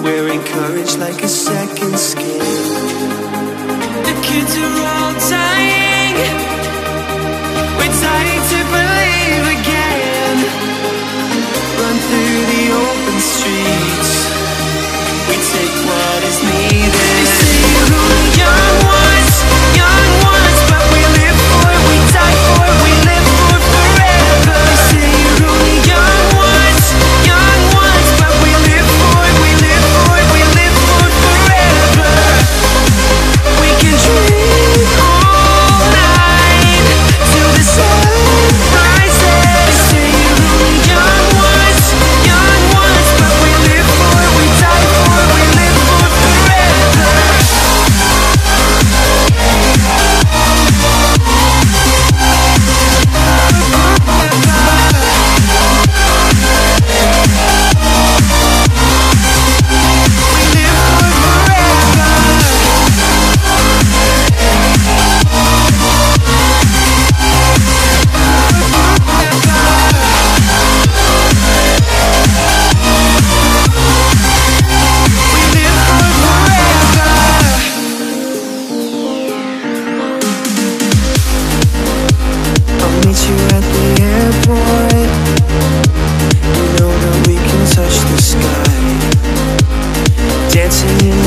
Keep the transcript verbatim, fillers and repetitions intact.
we're encouraged like a second skin. The kids are all dying, we're dying to believe again. Run through the open streets, we take what is needed. They say we're only young ones, young ones, but we live for it, we die for it, we live for forever. They say we're only young ones, young ones, but we live for it, we live for it, we live for forever. We can dream all night till the sun rises. They say we're only young ones, young ones, but we live for it, we die for it, we live for forever. Meet you at the airport. You know that we can touch the sky, dancing in